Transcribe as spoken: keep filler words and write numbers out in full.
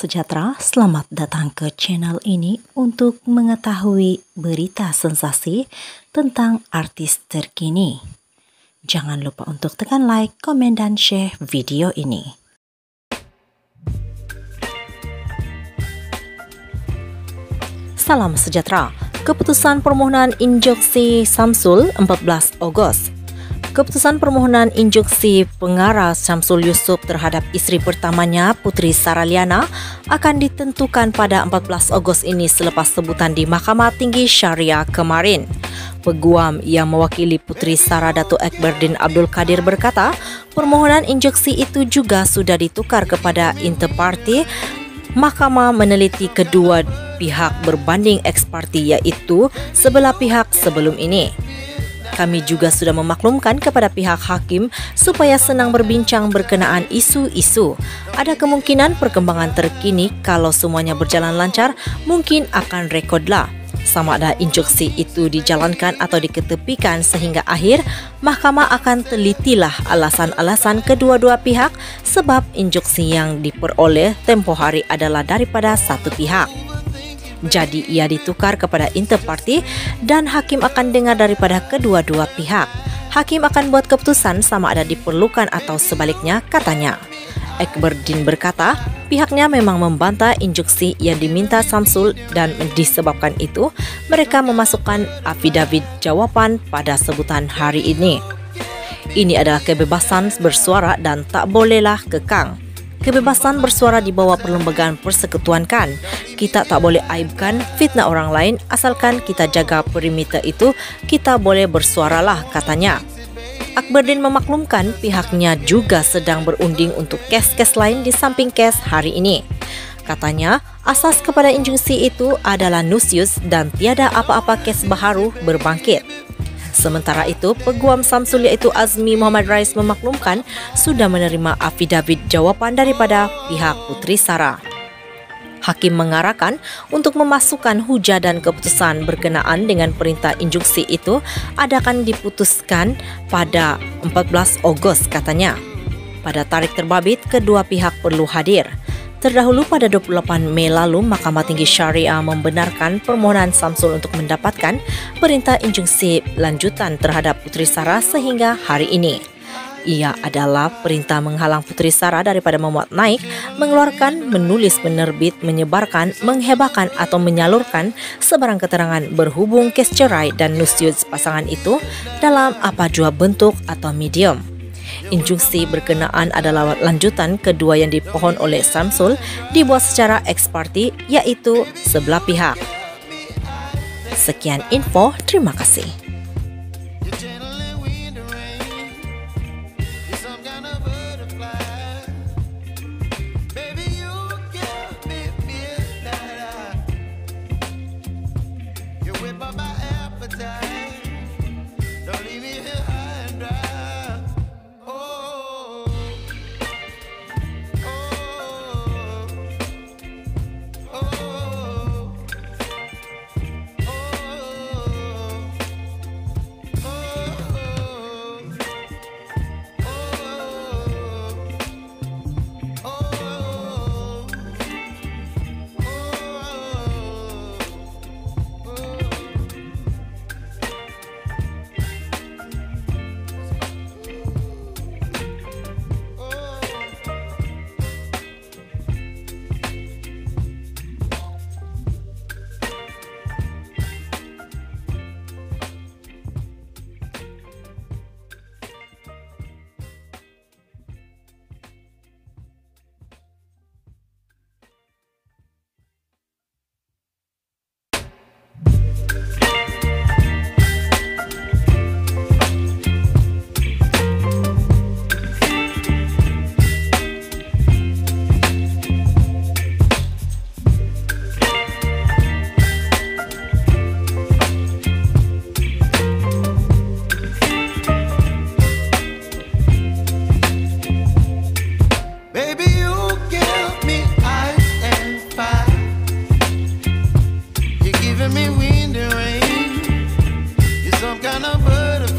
sejahtera, selamat datang ke channel ini untuk mengetahui berita sensasi tentang artis terkini. Jangan lupa untuk tekan like, komen, dan share video ini. Salam sejahtera. Keputusan permohonan injeksi Samsul empat belas Ogos. Keputusan permohonan injeksi pengarah Syamsul Yusof terhadap isteri pertamanya Putri Sarah Liana akan ditentukan pada empat belas Ogos ini selepas sebutan di Mahkamah Tinggi Syariah kemarin. Peguam yang mewakili Putri Sarah Datuk Ekberdin Abdul Kadir berkata, permohonan injeksi itu juga sudah ditukar kepada interparti. Mahkamah meneliti kedua pihak berbanding ex parte iaitu sebelah pihak sebelum ini. Kami juga sudah memaklumkan kepada pihak hakim supaya senang berbincang berkenaan isu-isu. Ada kemungkinan perkembangan terkini kalau semuanya berjalan lancar mungkin akan rekodlah. Sama ada injeksi itu dijalankan atau diketepikan sehingga akhir, mahkamah akan telitilah alasan-alasan kedua-dua pihak sebab injeksi yang diperoleh tempoh hari adalah daripada satu pihak. Jadi ia ditukar kepada interparti dan hakim akan dengar daripada kedua-dua pihak. Hakim akan buat keputusan sama ada diperlukan atau sebaliknya, katanya. Ekberdin berkata, pihaknya memang membantah injeksi yang diminta Samsul dan disebabkan itu, mereka memasukkan afidavit jawapan pada sebutan hari ini. Ini adalah kebebasan bersuara dan tak bolehlah kekang. Kebebasan bersuara di bawah perlembagaan persekutuan kan. Kita tak boleh aibkan, fitnah orang lain asalkan kita jaga perimeter itu, kita boleh bersuaralah, katanya. Ekberdin memaklumkan pihaknya juga sedang berunding untuk kes-kes lain di samping kes hari ini. Katanya, asas kepada injeksi itu adalah nusius dan tiada apa-apa kes baharu berbangkit. Sementara itu, peguam Samsul iaitu Azmi Muhammad Rais memaklumkan sudah menerima afidavit jawapan daripada pihak Putri Sarah. Hakim mengarahkan untuk memasukkan hujah dan keputusan berkenaan dengan perintah injeksi itu akan diputuskan pada empat belas Ogos, katanya. Pada tarikh terbabit, kedua pihak perlu hadir. Terdahulu pada dua puluh lapan Mei lalu, Mahkamah Tinggi Syariah membenarkan permohonan Samsul untuk mendapatkan perintah injeksi lanjutan terhadap Putri Sarah sehingga hari ini. Ia adalah perintah menghalang Putri Sarah daripada memuat naik, mengeluarkan, menulis, menerbit, menyebarkan, menghebahkan atau menyalurkan sebarang keterangan berhubung kes cerai dan nusius pasangan itu dalam apa jua bentuk atau medium. Injeksi berkenaan adalah lanjutan kedua yang dipohon oleh Samsul dibuat secara ex parte iaitu sebelah pihak. Sekian info, terima kasih. Me wind and rain, you're some kind of butterfly.